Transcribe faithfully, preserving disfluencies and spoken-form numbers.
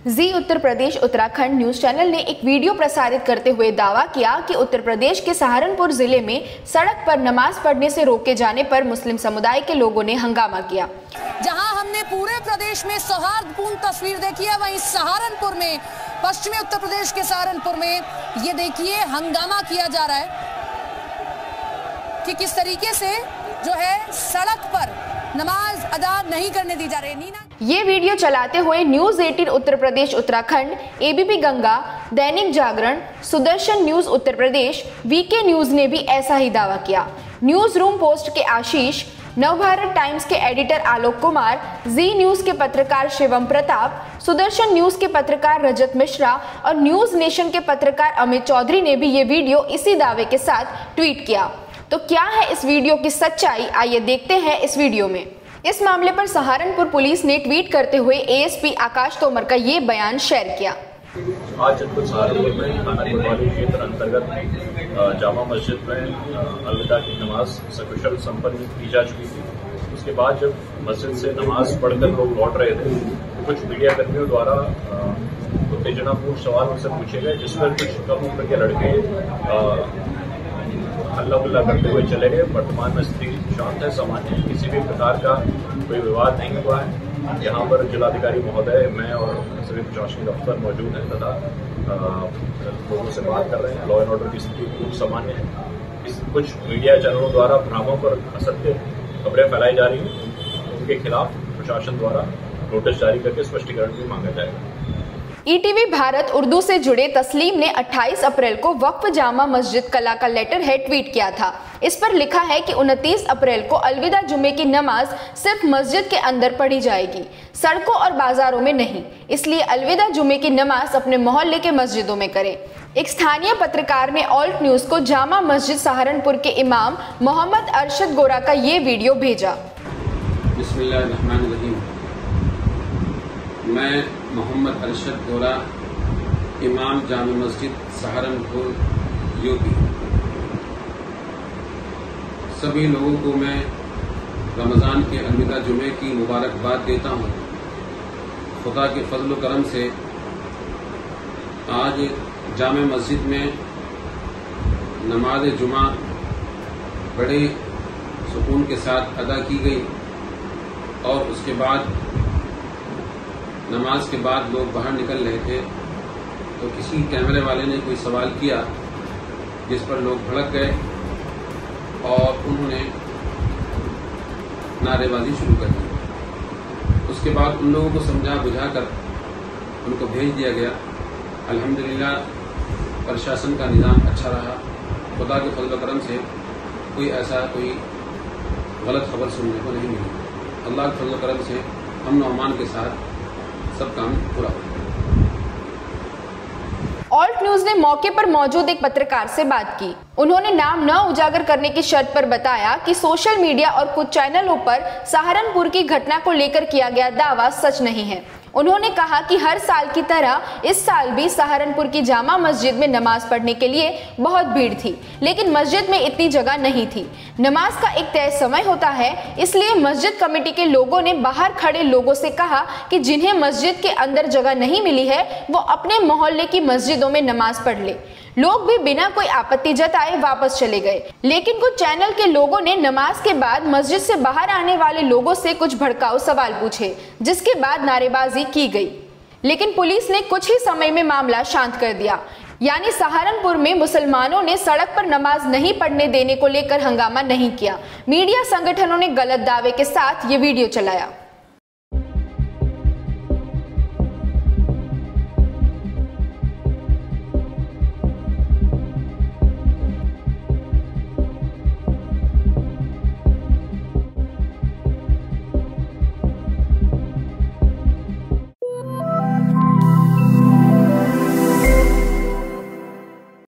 जी Uttar Pradesh Uttarakhand news channel ने एक video प्रसारित करते हुए दावा किया कि उत्तर प्रदेश के सहारनपुर जिले में सड़क पर नमाज पढ़ने से रोके जाने पर मुस्लिम समुदाय के लोगों ने हंगामा किया। जहां हमने पूरे प्रदेश में सौहार्दपूर्ण तस्वीर देखी है, वहीं सहारनपुर में, पश्चिमी उत्तर प्रदेश के सहारनपुर में ये देखिए हंगामा किया जा रहा है कि किस तरीके से जो है सड़क पर नमाज अदा नहीं करने दी जा रही। नीना ये वीडियो चलाते हुए न्यूज अठारह Uttar Pradesh Uttarakhand, ABP Ganga, Dainik Jagran, Sudarshan news Uttar Pradesh, VK news ने भी ऐसा ही दावा किया। न्यूज रूम पोस्ट के आशीष, नवभारत टाइम्स के editor Alok Kumar, Zee news के पत्रकार शिवम प्रताप, सुदर्शन न्यूज के पत्रकार रजत मिश्रा और न्यूज नेशन के पत्रकार अमित चौधरी ने भी ये वीडियो इसी दावे के साथ ट्वीट किया। तो क्या है इस वीडियो की सच्चाई, आइए देखते हैं इस वीडियो में। इस मामले पर सहारनपुर पुलिस ने ट्वीट करते हुए एएसपी आकाश तोमर का ये बयान शेयर किया। आज जनपद सहारनपुर में थाना कोतवाली क्षेत्र अंतर्गत जामा मस्जिद में अलविदा की नमाज सकुशल संपन्न की जा चुकी थी। उसके बाद जब मस्जिद से नमाज पढ़कर लोग लौट रहे थे, कुछ मीडिया कर्मियों द्वारा उत्तेजनापूर्ण सवाल उनसे पूछे गए, जिस पर कुछ कम उम्र के लड़के हल्ला गुल्ला करते हुए चले गए। वर्तमान में स्थिति शांत है, सामान्य, किसी भी प्रकार का कोई विवाद नहीं हुआ है। यहाँ पर जिलाधिकारी महोदय, मैं और सभी प्रशासनिक अफसर मौजूद हैं तथा लोगों से बात कर रहे हैं। लॉ एंड ऑर्डर की स्थिति खूब सामान्य है। इस कुछ मीडिया चैनलों द्वारा भ्रामों पर असत्य खबरें फैलाई जा रही हैं, उनके खिलाफ प्रशासन द्वारा नोटिस जारी करके स्पष्टीकरण भी मांगा जाएगा। ईटीवी भारत उर्दू से जुड़े तस्लीम ने अट्ठाईस अप्रैल को वक्फ जामा मस्जिद कला का लेटर हेड ट्वीट किया था। इस पर लिखा है कि उनतीस अप्रैल को अलविदा जुमे की नमाज सिर्फ मस्जिद के अंदर पढ़ी जाएगी, सड़कों और बाजारों में नहीं। इसलिए अलविदा जुमे की नमाज अपने मोहल्ले के मस्जिदों में करें। एक स्थानीय पत्रकार ने ऑल्ट न्यूज को जामा मस्जिद सहारनपुर के इमाम मोहम्मद अरशद गोरा का ये वीडियो भेजा। बिस्मिल्लाहिर्रहमानिर्रहीम। मैं मोहम्मद अरशद गोरा, इमाम जामा मस्जिद सहारनपुर यूपी। सभी लोगों को मैं रमज़ान के अलविदा जुमे की मुबारकबाद देता हूँ। खुदा के फजल करम से आज जामा मस्जिद में नमाज जुमा बड़े सुकून के साथ अदा की गई और उसके बाद नमाज के बाद लोग बाहर निकल रहे थे तो किसी कैमरे वाले ने कोई सवाल किया, जिस पर लोग भड़क गए और उन्होंने नारेबाजी शुरू कर दी। उसके बाद उन लोगों को समझा बुझाकर उनको भेज दिया गया। अल्हम्दुलिल्लाह प्रशासन का निज़ाम अच्छा रहा। खुदा के फजल करम से कोई ऐसा कोई गलत खबर सुनने को नहीं मिली। अल्लाह के फजल करम से अमन और अमान के साथ सब काम पूरा हो। ऑल्ट न्यूज ने मौके पर मौजूद एक पत्रकार से बात की। उन्होंने नाम न उजागर करने की शर्त पर बताया कि सोशल मीडिया और कुछ चैनलों पर सहारनपुर की घटना को लेकर किया गया दावा सच नहीं है। उन्होंने कहा कि हर साल की तरह इस साल भी सहारनपुर की जामा मस्जिद में नमाज पढ़ने के लिए बहुत भीड़ थी, लेकिन मस्जिद में इतनी जगह नहीं थी। नमाज का एक तय समय होता है, इसलिए मस्जिद कमेटी के लोगों ने बाहर खड़े लोगों से कहा कि जिन्हें मस्जिद के अंदर जगह नहीं मिली है वो अपने मोहल्ले की मस्जिदों में नमाज पढ़ ले। लोग भी बिना कोई आपत्ति जताए वापस चले गए, लेकिन कुछ चैनल के लोगों ने नमाज के बाद मस्जिद से बाहर आने वाले लोगों से कुछ भड़काऊ सवाल पूछे, जिसके बाद नारेबाजी की गई। लेकिन पुलिस ने कुछ ही समय में मामला शांत कर दिया। यानी सहारनपुर में मुसलमानों ने सड़क पर नमाज नहीं पढ़ने देने को लेकर हंगामा नहीं किया। मीडिया संगठनों ने गलत दावे के साथ ये वीडियो चलाया।